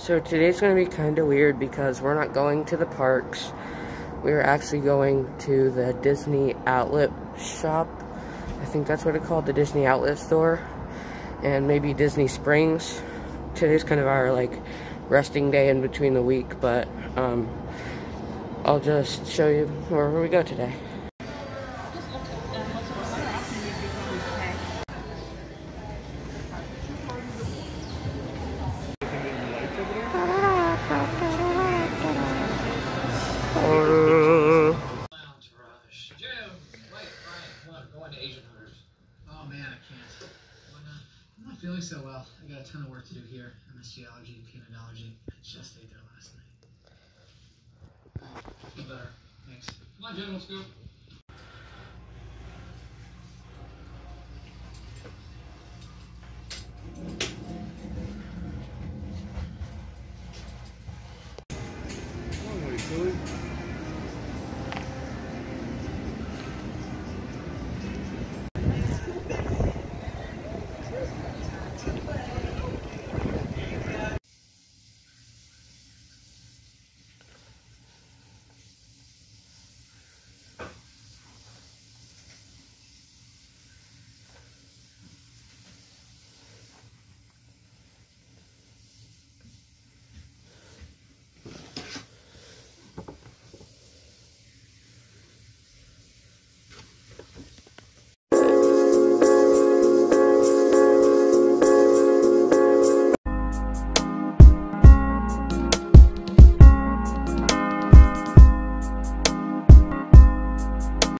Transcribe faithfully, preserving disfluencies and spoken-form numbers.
So today's going to be kind of weird because we're not going to the parks. We're actually going to the Disney outlet shop. I think that's what it's called, the Disney outlet store. And maybe Disney Springs. Today's kind of our like resting day in between the week, but um, I'll just show you wherever we go today. Oh man, I can't. I'm not feeling so well. I got a ton of work to do here. M S G allergy, peanut allergy. I just ate there last night. Feel better. Thanks. Come on, Jen, let's go. Come on, what are you doing?